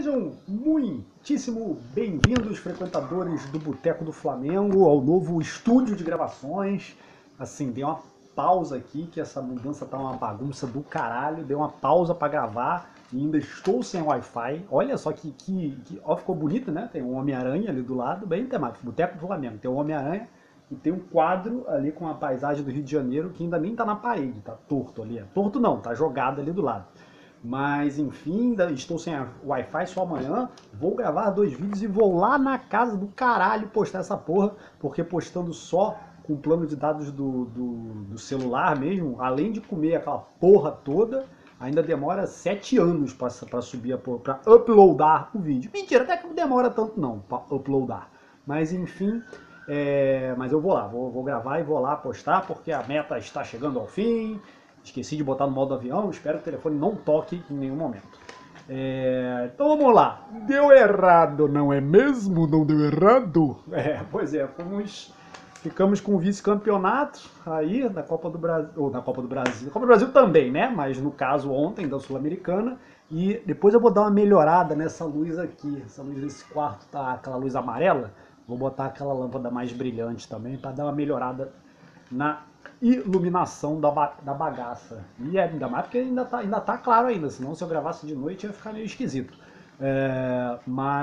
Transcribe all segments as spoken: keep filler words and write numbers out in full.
Sejam muitíssimo bem-vindos, frequentadores do Boteco do Flamengo, ao novo estúdio de gravações. Assim, dei uma pausa aqui, que essa mudança tá uma bagunça do caralho. Dei uma pausa para gravar e ainda estou sem Wi-Fi. Olha só que, que, que ó, ficou bonito, né? Tem um Homem-Aranha ali do lado, bem temático. Boteco do Flamengo, tem um Homem-Aranha e tem um quadro ali com a paisagem do Rio de Janeiro que ainda nem tá na parede, tá torto ali. Torto não, tá jogado ali do lado. Mas enfim, estou sem Wi-Fi só amanhã, vou gravar dois vídeos e vou lá na casa do caralho postar essa porra, porque postando só com o plano de dados do, do, do celular mesmo, além de comer aquela porra toda, ainda demora sete anos para subir a porra, para uploadar o vídeo. Mentira, até que não demora tanto não para uploadar. Mas enfim, é, mas eu vou lá, vou, vou gravar e vou lá postar, porque a meta está chegando ao fim. Esqueci de botar no modo avião, espero que o telefone não toque em nenhum momento. É, então vamos lá. Deu errado, não é mesmo? Não deu errado? É, pois é, fomos, ficamos com o vice-campeonato aí da Copa do Brasil, ou na Copa do Brasil, Copa do Brasil também, né? Mas no caso ontem da Sul-Americana. E depois eu vou dar uma melhorada nessa luz aqui. Essa luz desse quarto tá aquela luz amarela. Vou botar aquela lâmpada mais brilhante também para dar uma melhorada na iluminação da, ba da bagaça. E é, ainda mais porque ainda tá, ainda tá claro ainda, senão se eu gravasse de noite ia ficar meio esquisito. É,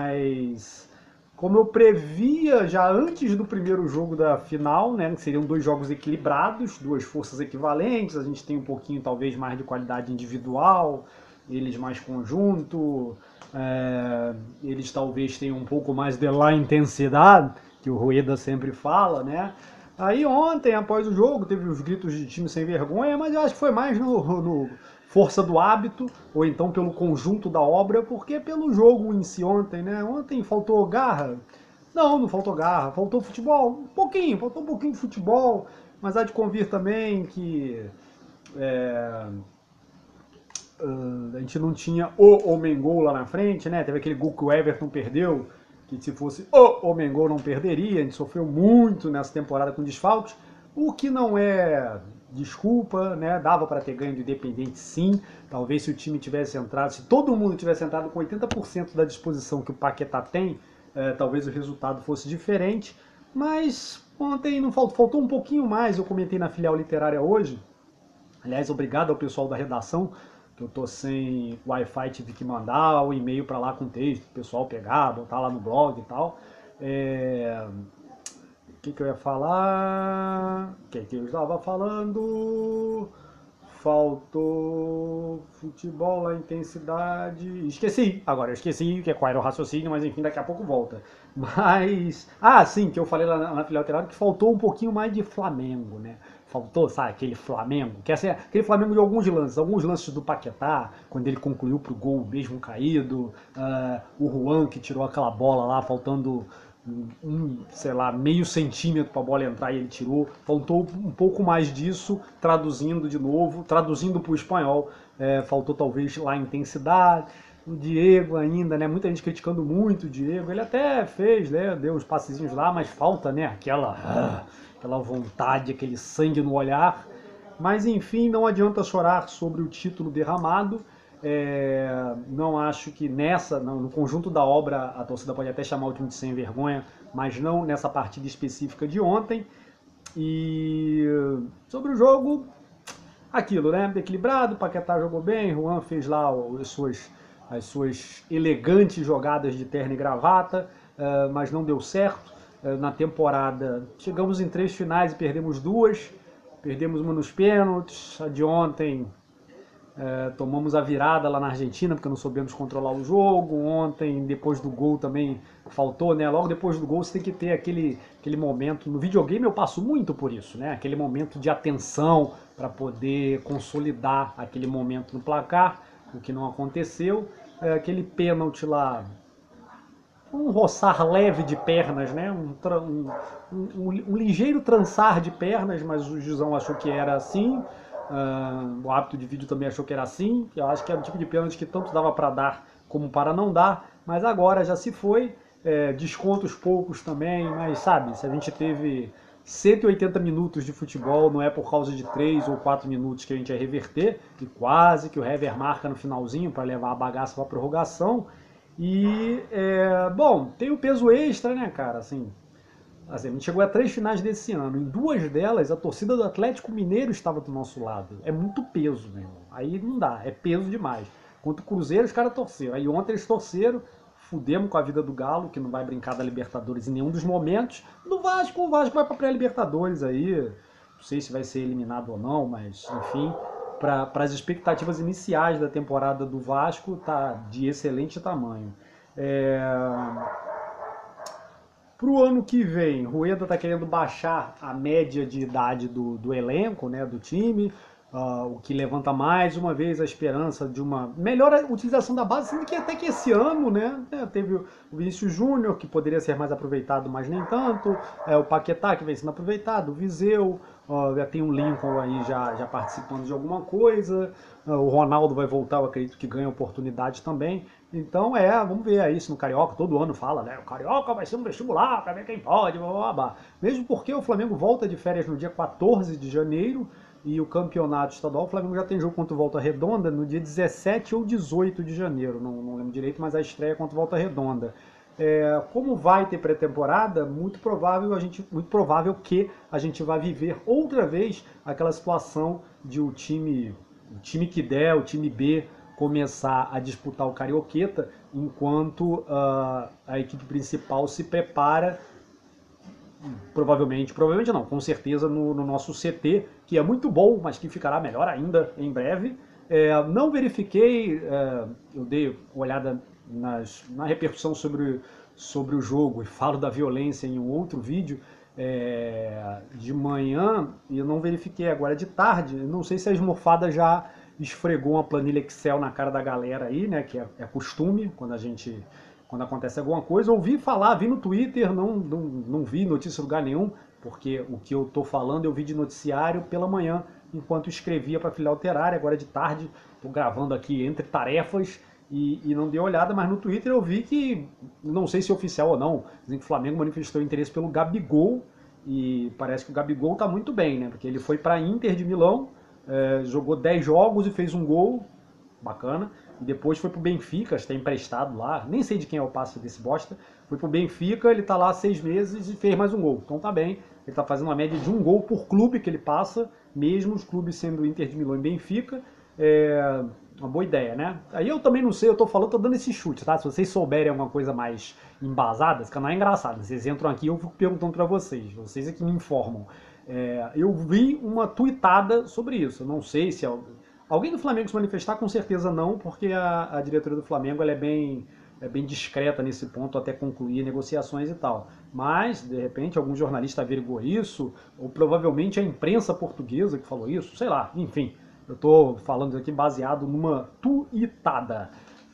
mas como eu previa já antes do primeiro jogo da final, né, que seriam dois jogos equilibrados, duas forças equivalentes, a gente tem um pouquinho talvez mais de qualidade individual, eles mais conjunto, é, eles talvez tenham um pouco mais de la intensidade, que o Rueda sempre fala, né? Aí ontem, após o jogo, teve os gritos de time sem vergonha, mas eu acho que foi mais no, no força do hábito, ou então pelo conjunto da obra, porque pelo jogo em si ontem, né? Ontem faltou garra? Não, não faltou garra, faltou futebol, um pouquinho, faltou um pouquinho de futebol, mas há de convir também que é, a gente não tinha o Homem-Gol lá na frente, né? Teve aquele gol que o Everton perdeu, que se fosse o Homem-Gol não perderia, a gente sofreu muito nessa temporada com desfalques, o que não é desculpa, né? Dava para ter ganho do Independente sim, talvez se o time tivesse entrado, se todo mundo tivesse entrado com oitenta por cento da disposição que o Paquetá tem, é, talvez o resultado fosse diferente, mas ontem não faltou, faltou um pouquinho mais, eu comentei na filial literária hoje, aliás, obrigado ao pessoal da redação, que eu tô sem Wi-Fi, tive que mandar o e-mail para lá com texto, o pessoal pegar, botar lá no blog e tal. É... O que, que eu ia falar? O que, que eu estava falando? Faltou futebol, a intensidade... Esqueci, agora eu esqueci que é qual era o raciocínio, mas enfim, daqui a pouco volta. Mas... Ah, sim, que eu falei lá na, na filial literária que faltou um pouquinho mais de Flamengo, né? Faltou, sabe, aquele Flamengo, que é aquele Flamengo de alguns lances, alguns lances do Paquetá, quando ele concluiu pro gol mesmo caído, uh, o Juan que tirou aquela bola lá, faltando um, sei lá, meio centímetro para a bola entrar e ele tirou, faltou um pouco mais disso, traduzindo de novo, traduzindo para o espanhol, é, faltou talvez lá a intensidade, o Diego ainda, né, muita gente criticando muito o Diego, ele até fez, né, deu uns passezinhos lá, mas falta, né, aquela... aquela vontade, aquele sangue no olhar, mas enfim, não adianta chorar sobre o título derramado, é, não acho que nessa, não, no conjunto da obra, a torcida pode até chamar o time de sem vergonha, mas não nessa partida específica de ontem, e sobre o jogo, aquilo, né, equilibrado, Paquetá jogou bem, Juan fez lá as suas, as suas elegantes jogadas de terno e gravata, mas não deu certo. Na temporada, chegamos em três finais e perdemos duas, perdemos uma nos pênaltis, a de ontem é, tomamos a virada lá na Argentina porque não soubemos controlar o jogo, ontem depois do gol também faltou, né, logo depois do gol você tem que ter aquele, aquele momento, no videogame eu passo muito por isso, né, aquele momento de atenção para poder consolidar aquele momento no placar, o que não aconteceu, é, aquele pênalti lá, um roçar leve de pernas, né? um, um, um, um ligeiro trançar de pernas, mas o juizão achou que era assim, uh, o árbitro de vídeo também achou que era assim, eu acho que era o tipo de pênalti que tanto dava para dar como para não dar, mas agora já se foi, é, descontos poucos também, mas sabe, se a gente teve cento e oitenta minutos de futebol, não é por causa de três ou quatro minutos que a gente ia reverter, e quase que o Hever marca no finalzinho para levar a bagaça para a prorrogação. E, é, bom, tem o peso extra, né, cara? Assim, assim, a gente chegou a três finais desse ano. Em duas delas, a torcida do Atlético Mineiro estava do nosso lado. É muito peso, meu irmão. Aí não dá, é peso demais. Contra o Cruzeiro, os caras torceram. Aí ontem eles torceram, fudemos com a vida do Galo, que não vai brincar da Libertadores em nenhum dos momentos. No Vasco, o Vasco vai pra pré-Libertadores aí. Não sei se vai ser eliminado ou não, mas enfim. Para as expectativas iniciais da temporada do Vasco, tá de excelente tamanho. É... Para o ano que vem, Rueda está querendo baixar a média de idade do, do elenco, né, do time, uh, o que levanta mais uma vez a esperança de uma melhor utilização da base, sendo que até que esse ano, né, teve o Vinícius Júnior, que poderia ser mais aproveitado, mas nem tanto, é, o Paquetá, que vem sendo aproveitado, o Viseu, uh, já tem o Lincoln aí já, já participando de alguma coisa, uh, o Ronaldo vai voltar, eu acredito que ganha oportunidade também. Então é, vamos ver aí se no Carioca, todo ano fala, né? O Carioca vai ser um vestibular para ver quem pode, blá, blá, blá. Mesmo porque o Flamengo volta de férias no dia quatorze de janeiro e o campeonato estadual, o Flamengo já tem jogo contra o Volta Redonda no dia dezessete ou dezoito de janeiro, não, não lembro direito, mas a estreia é contra o Volta Redonda. É, como vai ter pré-temporada, muito provável a gente, muito provável que a gente vai viver outra vez aquela situação de o time, o time que der, o time B começar a disputar o Carioqueta, enquanto uh, a equipe principal se prepara, provavelmente, provavelmente não, com certeza no, no nosso C T, que é muito bom, mas que ficará melhor ainda em breve. É, não verifiquei, é, eu dei uma olhada nas, na repercussão sobre, sobre o jogo e falo da violência em um outro vídeo, é, de manhã, e eu não verifiquei agora de tarde, não sei se a esmorfada já esfregou uma planilha Excel na cara da galera aí, né, que é, é costume, quando a gente, quando acontece alguma coisa. Ouvi falar, vi no Twitter, não, não, não vi notícia em lugar nenhum, porque o que eu tô falando eu vi de noticiário pela manhã, enquanto escrevia para filial Terária, agora de tarde, tô gravando aqui entre tarefas, e, e não dei olhada, mas no Twitter eu vi que, não sei se é oficial ou não, dizem que o Flamengo manifestou interesse pelo Gabigol, e parece que o Gabigol tá muito bem, né, porque ele foi para Inter de Milão, É, jogou dez jogos e fez um gol, bacana, e depois foi pro Benfica, está emprestado lá, nem sei de quem é o passe desse bosta, foi pro Benfica, ele tá lá há seis meses e fez mais um gol, então tá bem, ele tá fazendo uma média de um gol por clube que ele passa, mesmo os clubes sendo Inter de Milão e Benfica, é uma boa ideia, né? Aí eu também não sei, eu tô falando, tô dando esse chute, tá? Se vocês souberem alguma coisa mais embasada, esse canal é engraçado, vocês entram aqui e eu fico perguntando pra vocês, vocês é que me informam. É, eu vi uma tuitada sobre isso. Eu não sei se alguém do Flamengo se manifestar, com certeza não, porque a, a diretoria do Flamengo ela é, bem, é bem discreta nesse ponto até concluir negociações e tal. Mas, de repente, algum jornalista averigou isso, ou provavelmente a imprensa portuguesa que falou isso, sei lá, enfim. Eu estou falando aqui baseado numa tuitada.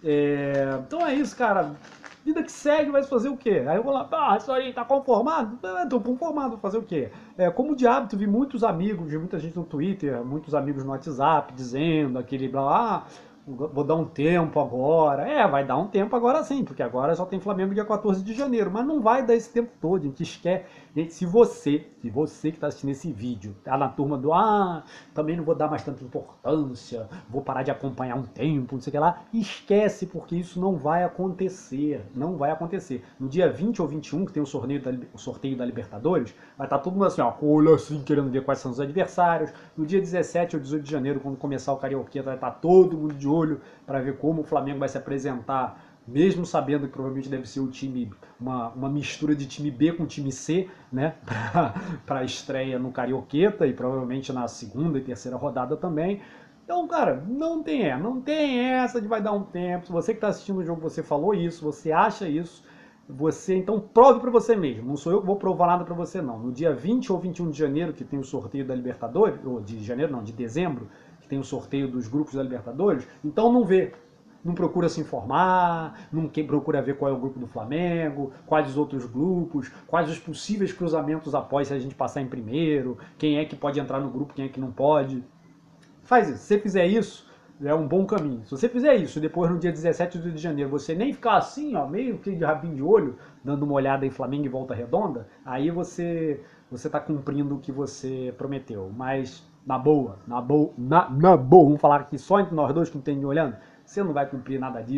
É, então é isso, cara. Vida que segue, vai fazer o quê? Aí eu vou lá, ah, isso aí, tá conformado? Ah, tô conformado, vou fazer o quê? É, como de hábito, vi muitos amigos, vi muita gente no Twitter, muitos amigos no WhatsApp, dizendo aquele blá, ah, vou dar um tempo agora. É, vai dar um tempo agora sim, porque agora só tem Flamengo dia quatorze de janeiro, mas não vai dar esse tempo todo, a gente esquece. Gente, se você, se você que está assistindo esse vídeo, tá na turma do, ah, também não vou dar mais tanta importância, vou parar de acompanhar um tempo, não sei o que lá, esquece, porque isso não vai acontecer, não vai acontecer. No dia vinte ou vinte e um, que tem o sorteio da, o sorteio da Libertadores, vai estar todo mundo assim, ó, olha assim, querendo ver quais são os adversários. No dia dezessete ou dezoito de janeiro, quando começar o Carioqueta, vai estar todo mundo de olho para ver como o Flamengo vai se apresentar, mesmo sabendo que provavelmente deve ser o time, uma, uma mistura de time B com time C, né, para a estreia no Carioqueta e provavelmente na segunda e terceira rodada também. Então, cara, não tem essa, não tem essa de vai dar um tempo. Se você que está assistindo o jogo, você falou isso, você acha isso, você então prove para você mesmo. Não sou eu que vou provar nada para você, não. No dia vinte ou vinte e um de janeiro, que tem o sorteio da Libertadores, ou de janeiro não, de dezembro, que tem o sorteio dos grupos da Libertadores, então não vê. Não procura se informar, não procura ver qual é o grupo do Flamengo, quais os outros grupos, quais os possíveis cruzamentos após se a gente passar em primeiro, quem é que pode entrar no grupo, quem é que não pode. Faz isso. Se você fizer isso, é um bom caminho. Se você fizer isso, depois no dia dezessete de janeiro, você nem ficar assim, ó, meio que de rabinho de olho, dando uma olhada em Flamengo e Volta Redonda, aí você você está cumprindo o que você prometeu. Mas na boa, na boa, na, na boa, vamos falar aqui só entre nós dois que não tem ninguém olhando, você não vai cumprir nada disso,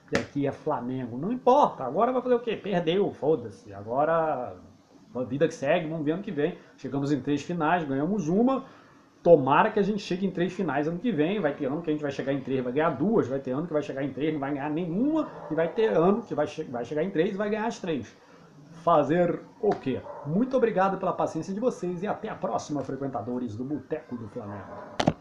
E aqui é Flamengo. Não importa, agora vai fazer o quê? Perdeu, foda-se. Agora, a vida que segue, vamos ver ano que vem. Chegamos em três finais, ganhamos uma. Tomara que a gente chegue em três finais ano que vem. Vai ter ano que a gente vai chegar em três, vai ganhar duas. Vai ter ano que vai chegar em três, não vai ganhar nenhuma. E vai ter ano que vai, che vai chegar em três e vai ganhar as três. Fazer o quê? Muito obrigado pela paciência de vocês e até a próxima, frequentadores do Boteco do Flamengo.